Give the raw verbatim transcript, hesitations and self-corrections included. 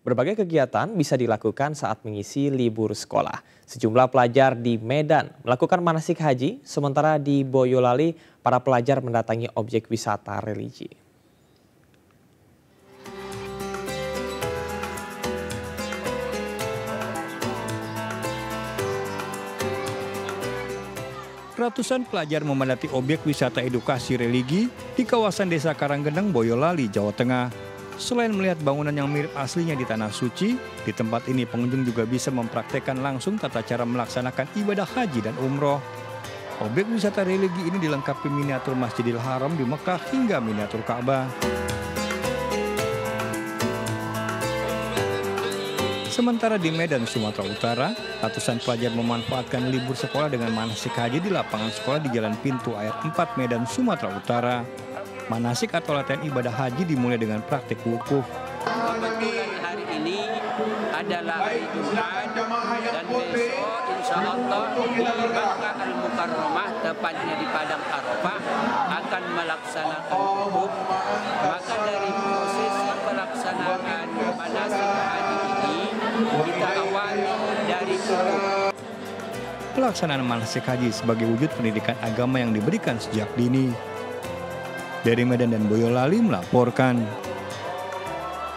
Berbagai kegiatan bisa dilakukan saat mengisi libur sekolah. Sejumlah pelajar di Medan melakukan manasik haji, sementara di Boyolali para pelajar mendatangi objek wisata religi. Ratusan pelajar memadati objek wisata edukasi religi di kawasan Desa Karanggeneng, Boyolali, Jawa Tengah. Selain melihat bangunan yang mirip aslinya di Tanah Suci, di tempat ini pengunjung juga bisa mempraktekkan langsung tata cara melaksanakan ibadah haji dan umroh. Objek wisata religi ini dilengkapi miniatur Masjidil Haram di Mekah hingga miniatur Ka'bah. Sementara di Medan, Sumatera Utara, ratusan pelajar memanfaatkan libur sekolah dengan manasik haji di lapangan sekolah di Jalan Pintu Air empat, Medan, Sumatera Utara. Manasik atau latihan ibadah haji dimulai dengan praktik wukuf. Kebetulan hari ini adalah hari Jumat dan besok insya Allah di Makkah Al-Mukarramah, tepatnya di Padang Arafah, akan melaksanakan wukuf. Maka dari proses pelaksanaan manasik haji ini kita awali dari wukuf. Pelaksanaan manasik haji sebagai wujud pendidikan agama yang diberikan sejak dini. Dari Medan dan Boyolali melaporkan.